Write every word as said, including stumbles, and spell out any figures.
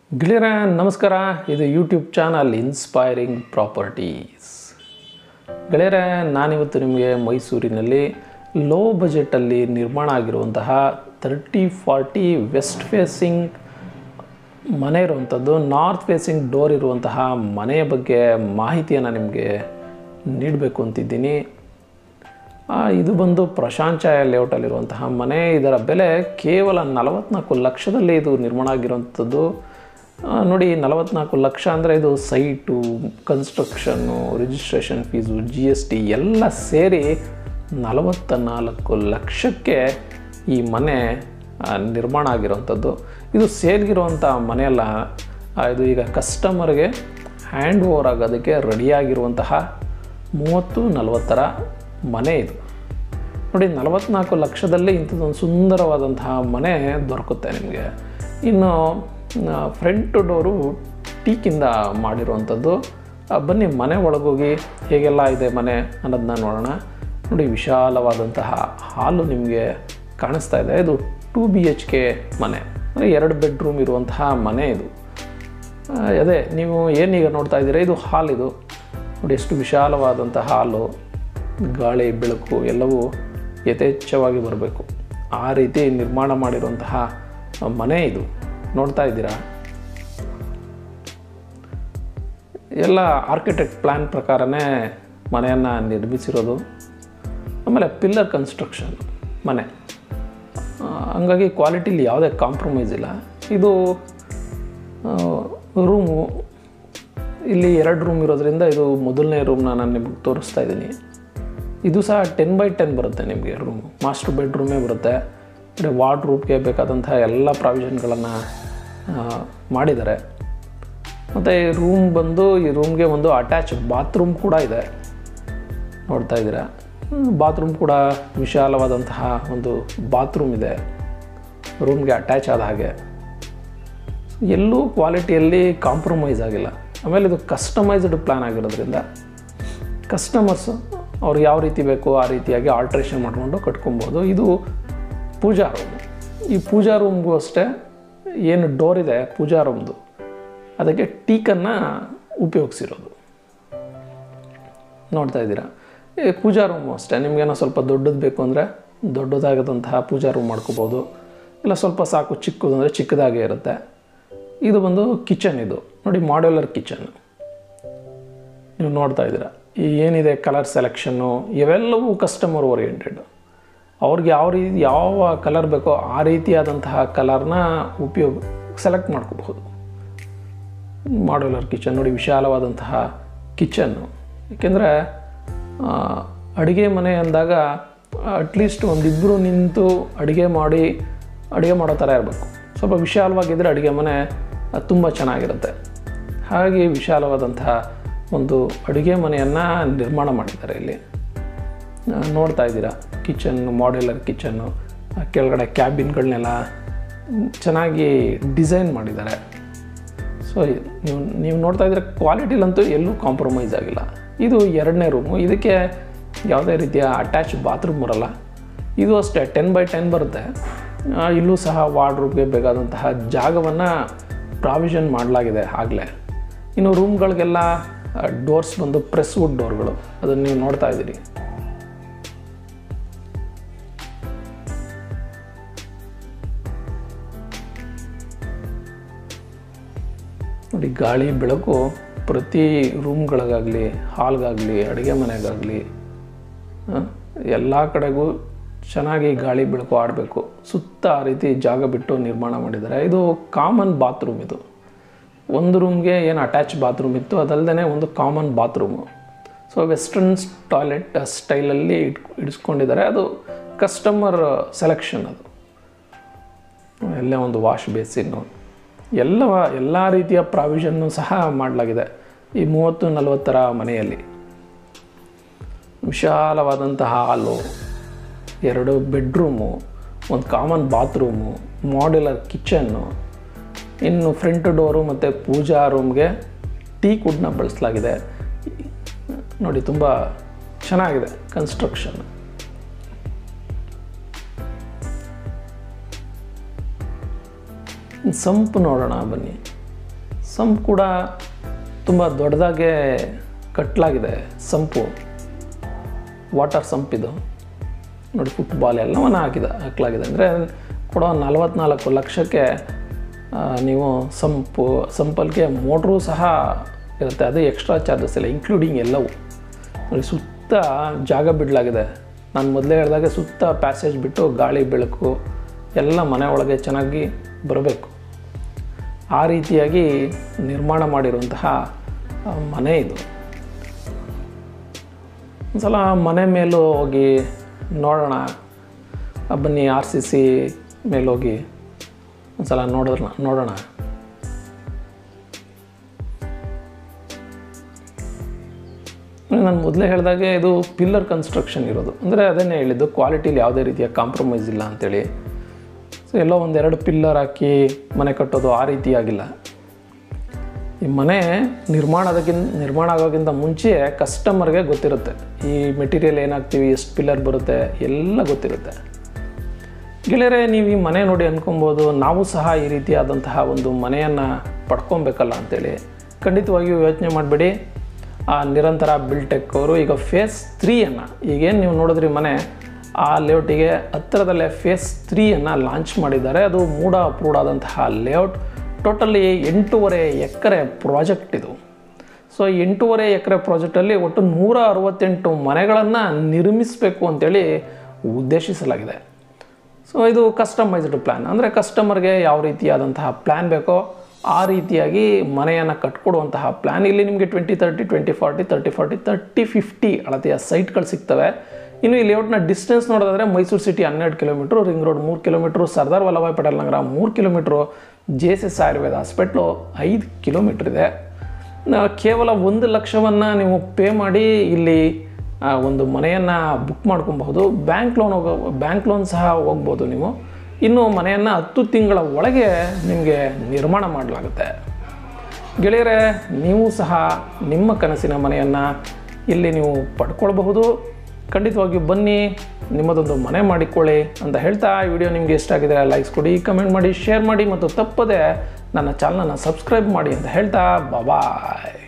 ಗೆಳೆಯರೇ ನಮಸ್ಕಾರ. ಇದು ಯೂಟ್ಯೂಬ್ ಚಾನಲ್ ಇನ್ಸ್ಪೈರಿಂಗ್ ಪ್ರಾಪರ್ಟೀಸ್. ಗೆಳೆಯರೇ, ನಾನಿವತ್ತು ನಿಮಗೆ ಮೈಸೂರಿನಲ್ಲಿ ಲೋ ಬಜೆಟಲ್ಲಿ ನಿರ್ಮಾಣ ಆಗಿರುವಂತಹ ತರ್ಟಿ ಫಾರ್ಟಿ ವೆಸ್ಟ್ ಫೇಸಿಂಗ್ ಮನೆ ಇರುವಂಥದ್ದು, ನಾರ್ತ್ ಫೇಸಿಂಗ್ ಡೋರ್ ಇರುವಂತಹ ಮನೆಯ ಬಗ್ಗೆ ಮಾಹಿತಿಯನ್ನು ನಿಮಗೆ ನೀಡಬೇಕು ಅಂತಿದ್ದೀನಿ. ಇದು ಬಂದು ಪ್ರಶಾಂತ್ ಛಾಯಾ ಲೇಔಟಲ್ಲಿರುವಂತಹ ಮನೆ. ಇದರ ಬೆಲೆ ಕೇವಲ ನಲವತ್ತ್ನಾಲ್ಕು ಲಕ್ಷದಲ್ಲಿ ಇದು ನಿರ್ಮಾಣ ಆಗಿರುವಂಥದ್ದು. ನೋಡಿ, ನಲವತ್ತ್ನಾಲ್ಕು ಲಕ್ಷ ಅಂದರೆ ಇದು site, construction, registration fees, G S T ಎಲ್ಲ ಸೇರಿ ನಲವತ್ತ ನಾಲ್ಕು ಲಕ್ಷಕ್ಕೆ ಈ ಮನೆ ನಿರ್ಮಾಣ ಆಗಿರುವಂಥದ್ದು. ಇದು ಸೇಲ್ಗಿರುವಂಥ ಮನೆಯಲ್ಲ, ಇದು ಈಗ ಕಸ್ಟಮರ್ಗೆ ಹ್ಯಾಂಡ್ ಓವರ್ ಆಗೋದಕ್ಕೆ ರೆಡಿಯಾಗಿರುವಂತಹ ಮೂವತ್ತು ನಲವತ್ತರ ಮನೆ ಇದು. ನೋಡಿ, ನಲವತ್ತ್ನಾಲ್ಕು ಲಕ್ಷದಲ್ಲಿ ಇಂಥದ್ದೊಂದು ಸುಂದರವಾದಂತಹ ಮನೆ ದೊರಕುತ್ತೆ ನಿಮಗೆ. ಇನ್ನು ಫ್ರಂಟ್ ಡೋರು ಟೀಕಿಂದ ಮಾಡಿರುವಂಥದ್ದು. ಬನ್ನಿ ಮನೆ ಒಳಗೋಗಿ ಹೇಗೆಲ್ಲ ಇದೆ ಮನೆ ಅನ್ನೋದನ್ನ ನೋಡೋಣ. ನೋಡಿ, ವಿಶಾಲವಾದಂತಹ ಹಾಲು ನಿಮಗೆ ಕಾಣಿಸ್ತಾ ಇದೆ. ಇದು ಟೂ ಬಿ ಎಚ್ ಕೆ ಮನೆ, ಅಂದರೆ ಎರಡು ಬೆಡ್ರೂಮ್ ಇರುವಂತಹ ಮನೆ ಇದು. ಅದೇ ನೀವು ಏನೀಗ ನೋಡ್ತಾ ಇದ್ದೀರಾ, ಇದು ಹಾಲ್. ಇದು ನೋಡಿ ಎಷ್ಟು ವಿಶಾಲವಾದಂಥ ಹಾಲು, ಗಾಳಿ ಬೆಳಕು ಎಲ್ಲವೂ ಯಥೇಚ್ಛವಾಗಿ ಬರಬೇಕು, ಆ ರೀತಿ ನಿರ್ಮಾಣ ಮಾಡಿರುವಂತಹ ಮನೆ ಇದು. ನೋಡ್ತಾ ಇದ್ದೀರಾ, ಎಲ್ಲ ಆರ್ಕಿಟೆಕ್ಟ್ ಪ್ಲ್ಯಾನ್ ಪ್ರಕಾರನೇ ಮನೆಯನ್ನು ನಿರ್ಮಿಸಿರೋದು. ಆಮೇಲೆ ಪಿಲ್ಲರ್ ಕನ್ಸ್ಟ್ರಕ್ಷನ್ ಮನೆ, ಹಂಗಾಗಿ ಕ್ವಾಲಿಟಿಲಿ ಯಾವುದೇ ಕಾಂಪ್ರಮೈಸ್ ಇಲ್ಲ. ಇದು ರೂಮು, ಇಲ್ಲಿ ಎರಡು ರೂಮ್ ಇರೋದ್ರಿಂದ ಇದು ಮೊದಲನೇ ರೂಮ್ನ ನಾನು ನಿಮಗೆ ತೋರಿಸ್ತಾ ಇದ್ದೀನಿ. ಇದು ಸಹ ಟೆನ್ ಬೈ ಟೆನ್ ಬರುತ್ತೆ ನಿಮಗೆ ರೂಮು, ಮಾಸ್ಟರ್ ಬೆಡ್ರೂಮೇ ಬರುತ್ತೆ. ಅಂದರೆ ವಾರ್ಡ್ರೂಬ್ಗೆ ಬೇಕಾದಂತಹ ಎಲ್ಲ ಪ್ರಾವಿಷನ್ಗಳನ್ನು ಮಾಡಿದ್ದಾರೆ. ಮತ್ತು ಈ ರೂಮ್ ಬಂದು ಈ ರೂಮ್ಗೆ ಒಂದು ಅಟ್ಯಾಚ್ ಬಾತ್ರೂಮ್ ಕೂಡ ಇದೆ. ನೋಡ್ತಾ ಇದ್ದೀರಾ, ಬಾತ್ರೂಮ್ ಕೂಡ ವಿಶಾಲವಾದಂತಹ ಒಂದು ಬಾತ್ರೂಮ್ ಇದೆ, ರೂಮ್ಗೆ ಅಟ್ಯಾಚ್ ಆದ ಹಾಗೆ. ಎಲ್ಲೂ ಕ್ವಾಲಿಟಿಯಲ್ಲಿ ಕಾಂಪ್ರಮೈಸ್ ಆಗಿಲ್ಲ. ಆಮೇಲೆ ಇದು ಕಸ್ಟಮೈಸ್ಡ್ ಪ್ಲ್ಯಾನ್ ಆಗಿರೋದ್ರಿಂದ ಕಸ್ಟಮರ್ಸು ಅವ್ರು ಯಾವ ರೀತಿ ಬೇಕೋ ಆ ರೀತಿಯಾಗಿ ಆಲ್ಟ್ರೇಷನ್ ಮಾಡಿಕೊಂಡು ಕಟ್ಕೊಬೋದು. ಇದು ಪೂಜಾ ರೂಮ್. ಈ ಪೂಜಾ ರೂಮ್ಗೂ ಅಷ್ಟೇ ಏನು ಡೋರ್ ಇದೆ ಪೂಜಾ ರೂಮ್ದು, ಅದಕ್ಕೆ ಟೀಕನ್ನು ಉಪಯೋಗಿಸಿರೋದು. ನೋಡ್ತಾ ಇದ್ದೀರಾ, ಈ ಪೂಜಾ ರೂಮು ಅಷ್ಟೇ. ನಿಮಗೇನೋ ಸ್ವಲ್ಪ ದೊಡ್ಡದು ಬೇಕು ಅಂದರೆ ದೊಡ್ಡದಾಗದಂತಹ ಪೂಜಾ ರೂಮ್ ಮಾಡ್ಕೋಬೋದು, ಇಲ್ಲ ಸ್ವಲ್ಪ ಸಾಕು ಚಿಕ್ಕದು ಅಂದರೆ ಚಿಕ್ಕದಾಗೇ ಇರುತ್ತೆ. ಇದು ಬಂದು ಕಿಚನ್. ಇದು ನೋಡಿ, ಮಾಡ್ಯುಲರ್ ಕಿಚನ್. ನೀವು ನೋಡ್ತಾ ಇದ್ದೀರಾ, ಈ ಏನಿದೆ ಕಲರ್ ಸೆಲೆಕ್ಷನ್ನು ಇವೆಲ್ಲವೂ ಕಸ್ಟಮರ್ ಓರಿಯೆಂಟೆಡ್. ಅವ್ರಿಗೆ ಯಾವ ರೀತಿ ಯಾವ ಕಲರ್ ಬೇಕೋ ಆ ರೀತಿಯಾದಂತಹ ಕಲರ್ನ ಉಪಯೋಗ ಸೆಲೆಕ್ಟ್ ಮಾಡ್ಕೋಬಹುದು. ಮಾಡ್ಯುಲರ್ ಕಿಚನ್ ನೋಡಿ, ವಿಶಾಲವಾದಂತಹ ಕಿಚನ್ನು. ಏಕೆಂದರೆ ಅಡುಗೆ ಮನೆ ಅಂದಾಗ ಅಟ್ಲೀಸ್ಟ್ ಒಂದಿಬ್ಬರು ನಿಂತು ಅಡುಗೆ ಮಾಡಿ ಅಡುಗೆ ಮಾಡೋ ಥರ ಇರಬೇಕು. ಸ್ವಲ್ಪ ವಿಶಾಲವಾಗಿದ್ದರೆ ಅಡುಗೆ ಮನೆ ತುಂಬ ಚೆನ್ನಾಗಿರುತ್ತೆ. ಹಾಗೆ ವಿಶಾಲವಾದಂತಹ ಒಂದು ಅಡುಗೆ ಮನೆಯನ್ನು ನಿರ್ಮಾಣ ಮಾಡಿದ್ದಾರೆ ಇಲ್ಲಿ. ನೋಡ್ತಾ ಇದ್ದೀರಾ, ಕಿಚನ್ನು, ಮಾಡ್ಯುಲರ್ ಕಿಚನ್ನು, ಕೆಳಗಡೆ ಕ್ಯಾಬಿನ್ಗಳನ್ನೆಲ್ಲ ಚೆನ್ನಾಗಿ ಡಿಸೈನ್ ಮಾಡಿದ್ದಾರೆ. ಸೊ ನೀವು ನೀವು ನೋಡ್ತಾ ಇದ್ದೀರ, ಕ್ವಾಲಿಟಿಲಂತೂ ಎಲ್ಲೂ ಕಾಂಪ್ರಮೈಸ್ ಆಗಿಲ್ಲ. ಇದು ಎರಡನೇ ರೂಮು. ಇದಕ್ಕೆ ಯಾವುದೇ ರೀತಿಯ ಅಟ್ಯಾಚ್ ಬಾತ್ರೂಮ್ ಬರೋಲ್ಲ. ಇದು ಅಷ್ಟೇ ಟೆನ್ ಬೈ ಟೆನ್ ಬರುತ್ತೆ. ಇಲ್ಲೂ ಸಹ ವಾರ್ಡ್ರೂಬ್ಗೆ ಬೇಕಾದಂತಹ ಜಾಗವನ್ನು ಪ್ರಾವಿಷನ್ ಮಾಡಲಾಗಿದೆ ಆಗಲೇ. ಇನ್ನು ರೂಮ್ಗಳಿಗೆಲ್ಲ ಡೋರ್ಸ್ ಬಂದು ಪ್ರೆಸ್ ವುಡ್ ಡೋರ್ಗಳು, ಅದನ್ನು ನೀವು ನೋಡ್ತಾ ಇದ್ದೀರಿ. ನೋಡಿ, ಗಾಳಿ ಬೆಳಕು ಪ್ರತಿ ರೂಮ್ಗಳಿಗಾಗಲಿ, ಹಾಲ್ಗಾಗಲಿ, ಅಡುಗೆ ಮನೆಗಾಗಲಿ ಎಲ್ಲ ಕಡೆಗೂ ಚೆನ್ನಾಗಿ ಗಾಳಿ ಬೆಳಕು ಆಡಬೇಕು. ಸುತ್ತ ಆ ರೀತಿ ಜಾಗ ಬಿಟ್ಟು ನಿರ್ಮಾಣ ಮಾಡಿದ್ದಾರೆ. ಇದು ಕಾಮನ್ ಬಾತ್ರೂಮ್. ಇದು ಒಂದು ರೂಮ್ಗೆ ಏನು ಅಟ್ಯಾಚ್ ಬಾತ್ರೂಮ್ ಇತ್ತು ಅದಲ್ಲದೆ ಒಂದು common bathroom. So western toilet ಸ್ಟೈಲಲ್ಲಿ ಇಟ್ ಇಡಿಸ್ಕೊಂಡಿದ್ದಾರೆ. ಅದು ಕಸ್ಟಮರ್ ಸೆಲೆಕ್ಷನ್. ಅದು ಎಲ್ಲೇ ಒಂದು ವಾಶ್ ಬೇಸಿನ್ನು ಎಲ್ಲ ಎಲ್ಲ ರೀತಿಯ ಪ್ರಾವಿಷನ್ನು ಸಹ ಮಾಡಲಾಗಿದೆ ಈ ಮೂವತ್ತು ನಲವತ್ತರ ಮನೆಯಲ್ಲಿ. ವಿಶಾಲವಾದಂತಹ ಹಾಲು, ಎರಡು ಬೆಡ್ರೂಮು, ಒಂದು ಕಾಮನ್ ಬಾತ್ರೂಮು, ಮಾಡ್ಯುಲರ್ ಕಿಚನ್ನು, ಇನ್ನು ಫ್ರಂಟ್ ಡೋರು ಮತ್ತು ಪೂಜಾ ರೂಮ್ಗೆ ಟೀಕ್ ವುಡ್ನ ಬಳಸಲಾಗಿದೆ. ನೋಡಿ, ತುಂಬ ಚೆನ್ನಾಗಿದೆ ಕನ್ಸ್ಟ್ರಕ್ಷನ್. ಸಂಪು ನೋಡೋಣ ಬನ್ನಿ. ಸಂಪ್ ಕೂಡ ತುಂಬ ದೊಡ್ಡದಾಗೆ ಕಟ್ಟಲಾಗಿದೆ. ಸಂಪು ವಾಟರ್ ಸಂಪ್ ಇದು ನೋಡಿ, ಫುಟ್ಬಾಲ್ ಎಲ್ಲವನ್ನ ಹಾಕಿದ ಹಾಕಲಾಗಿದೆ. ಅಂದರೆ ಕೊಡೋ ನಲವತ್ತ್ನಾಲ್ಕು ಲಕ್ಷಕ್ಕೆ ನೀವು ಸಂಪು ಸಂಪಲ್ಗೆ ಮೋಟ್ರೂ ಸಹ ಇರುತ್ತೆ. ಅದು ಎಕ್ಸ್ಟ್ರಾ ಚಾರ್ಜಸ್ ಇಲ್ಲ, ಇನ್ಕ್ಲೂಡಿಂಗ್ ಎಲ್ಲವೂ. ನೋಡಿ ಸುತ್ತ ಜಾಗ ಬಿಡಲಾಗಿದೆ. ನಾನು ಮೊದಲೇ ಹೇಳಿದಾಗೆ ಸುತ್ತ ಪ್ಯಾಸೇಜ್ ಬಿಟ್ಟು ಗಾಳಿ ಬೆಳಕು ಎಲ್ಲ ಮನೆ ಒಳಗೆ ಚೆನ್ನಾಗಿ ಬರಬೇಕು. ಆ ರೀತಿಯಾಗಿ ನಿರ್ಮಾಣ ಮಾಡಿರುವಂತಹ ಮನೆ ಇದು. ಒಂದು ಸಲ ಮನೆ ಮೇಲೂ ಹೋಗಿ ನೋಡೋಣ ಬನ್ನಿ, ಆರ್ ಸಿ ಸಿ ಮೇಲೋಗಿ ಒಂದು ಸಲ ನೋಡೋಣ ನೋಡೋಣ ನಾನು ಮೊದಲೇ ಹೇಳಿದಾಗೆ ಇದು ಪಿಲ್ಲರ್ ಕನ್ಸ್ಟ್ರಕ್ಷನ್ ಇರೋದು. ಅಂದರೆ ಅದನ್ನೇ ಹೇಳಿದ್ದು, ಕ್ವಾಲಿಟಿಲಿ ಯಾವುದೇ ರೀತಿಯ ಕಾಂಪ್ರಮೈಸ್ ಇಲ್ಲ ಅಂಥೇಳಿ. ಸೊ ಎಲ್ಲೋ ಒಂದೆರಡು ಪಿಲ್ಲರ್ ಹಾಕಿ ಮನೆ ಕಟ್ಟೋದು ಆ ರೀತಿಯಾಗಿಲ್ಲ. ಈ ಮನೆ ನಿರ್ಮಾಣ ಅದಕ್ಕಿಂತ ನಿರ್ಮಾಣ ಆಗೋಕ್ಕಿಂತ ಮುಂಚೆ ಕಸ್ಟಮರ್ಗೆ ಗೊತ್ತಿರುತ್ತೆ ಈ ಮೆಟೀರಿಯಲ್ ಏನಾಗ್ತೀವಿ, ಎಷ್ಟು ಪಿಲ್ಲರ್ ಬರುತ್ತೆ ಎಲ್ಲ ಗೊತ್ತಿರುತ್ತೆ. ಗೆಳೆಯರೆ, ನೀವು ಈ ಮನೆ ನೋಡಿ ಅಂದ್ಕೊಬೋದು ನಾವು ಸಹ ಈ ರೀತಿಯಾದಂತಹ ಒಂದು ಮನೆಯನ್ನು ಪಡ್ಕೊಬೇಕಲ್ಲ ಅಂಥೇಳಿ. ಖಂಡಿತವಾಗಿಯೂ ಯೋಚನೆ ಮಾಡಬೇಡಿ. ಆ ನಿರಂತರ ಬಿಲ್ಟೆಕ್ ಅವರು ಈಗ ಫೇಸ್ ತ್ರೀಯನ್ನು, ಈಗೇನು ನೀವು ನೋಡಿದ್ರಿ ಮನೆ, ಆ ಲೇಔಟಿಗೆ ಹತ್ತಿರದಲ್ಲೇ ಫೇಸ್ ತ್ರೀಯನ್ನು ಲಾಂಚ್ ಮಾಡಿದ್ದಾರೆ. ಅದು ಮೂಡ ಅಪ್ರೂವ್ಡ್ ಆದಂತಹ ಲೇಔಟ್. ಟೋಟಲಿ ಎಂಟೂವರೆ ಎಕರೆ ಪ್ರಾಜೆಕ್ಟ್ ಇದು. ಸೊ ಎಂಟೂವರೆ ಎಕರೆ ಪ್ರಾಜೆಕ್ಟಲ್ಲಿ ಒಟ್ಟು ನೂರ ಅರವತ್ತೆಂಟು ಮನೆಗಳನ್ನು ನಿರ್ಮಿಸಬೇಕು ಅಂತೇಳಿ ಉದ್ದೇಶಿಸಲಾಗಿದೆ. ಸೊ ಇದು ಕಸ್ಟಮೈಸ್ಡ್ ಪ್ಲ್ಯಾನ್. ಅಂದರೆ ಕಸ್ಟಮರ್ಗೆ ಯಾವ ರೀತಿಯಾದಂತಹ ಪ್ಲ್ಯಾನ್ ಬೇಕೋ ಆ ರೀತಿಯಾಗಿ ಮನೆಯನ್ನು ಕಟ್ಕೊಡುವಂತಹ ಪ್ಲ್ಯಾನ್. ಇಲ್ಲಿ ನಿಮಗೆ twenty thirty twenty forty thirty forty thirty fifty ಅಳತೆಯ ಸೈಟ್ಗಳು ಸಿಗ್ತವೆ. ಇನ್ನು ಈ ಲೇಔಟ್ನ ಡಿಸ್ಟೆನ್ಸ್ ನೋಡೋದಾದರೆ ಮೈಸೂರು ಸಿಟಿ ಹನ್ನೆರಡು ಕಿಲೋಮೀಟ್ರು, ರಿಂಗ್ ರೋಡ್ ಮೂರು ಕಿಲೋಮೀಟ್ರು, ಸರ್ದಾರ್ ವಲ್ಲಭಾಯ್ ಪಟೇಲ್ ನಗರ ಮೂರು kilometre, J S S Ayurveda hospital ಐದು ಕಿಲೋಮೀಟ್ರ್ ಇದೆ. ಕೇವಲ ಒಂದು ಲಕ್ಷವನ್ನು ನೀವು ಪೇ ಮಾಡಿ ಇಲ್ಲಿ ಒಂದು ಮನೆಯನ್ನು ಬುಕ್ ಮಾಡ್ಕೊಬಹುದು. ಬ್ಯಾಂಕ್ ಲೋನ್ ಹೋಗೋ ಬ್ಯಾಂಕ್ ಲೋನ್ ಸಹ ಹೋಗ್ಬೋದು ನೀವು. ಇನ್ನು ಮನೆಯನ್ನು ಹತ್ತು ತಿಂಗಳ ಒಳಗೆ ನಿಮಗೆ ನಿರ್ಮಾಣ ಮಾಡಲಾಗುತ್ತೆ. ಗೆಳೆಯರೆ, ನೀವು ಸಹ ನಿಮ್ಮ ಕನಸಿನ ಮನೆಯನ್ನು ಇಲ್ಲಿ ನೀವು ಪಡ್ಕೊಳ್ಬಹುದು. ಖಂಡಿತವಾಗಿಯೂ ಬನ್ನಿ, ನಿಮ್ಮದೊಂದು ಮನೆ ಮಾಡಿಕೊಳ್ಳಿ ಅಂತ ಹೇಳ್ತಾ, ಈ ವಿಡಿಯೋ ನಿಮಗೆ ಇಷ್ಟ ಆಗಿದ್ರೆ ಲೈಕ್ಸ್ ಕೊಡಿ, ಕಮೆಂಟ್ ಮಾಡಿ, ಶೇರ್ ಮಾಡಿ ಮತ್ತು ತಪ್ಪದೆ ನನ್ನ ಚಾನಲನ್ನು ಸಬ್ಸ್ಕ್ರೈಬ್ ಮಾಡಿ ಅಂತ ಹೇಳ್ತಾ ಬಾಯ್.